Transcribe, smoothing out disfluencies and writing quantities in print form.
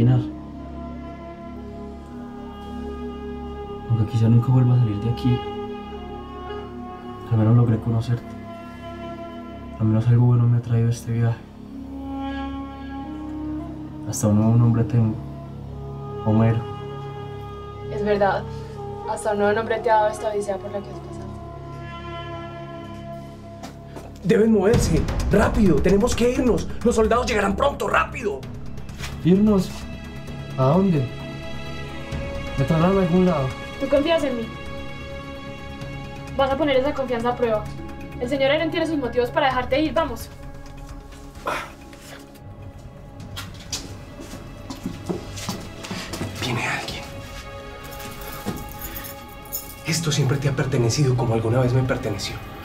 final. Aunque quizá nunca vuelva a salir de aquí, al menos logré conocerte. Al menos algo bueno me ha traído este viaje. Hasta un nuevo nombre tengo. Homero. Es verdad. Hasta un nuevo nombre te ha dado esta odisea por la que has pasado. Deben moverse. ¡Rápido! ¡Tenemos que irnos! ¡Los soldados llegarán pronto! ¡Rápido! ¿Irnos? ¿A dónde? ¿Me trasladan a algún lado? ¿Tú confías en mí? Vas a poner esa confianza a prueba. El señor Eren tiene sus motivos para dejarte ir. Vamos. Viene alguien. Esto siempre te ha pertenecido como alguna vez me perteneció.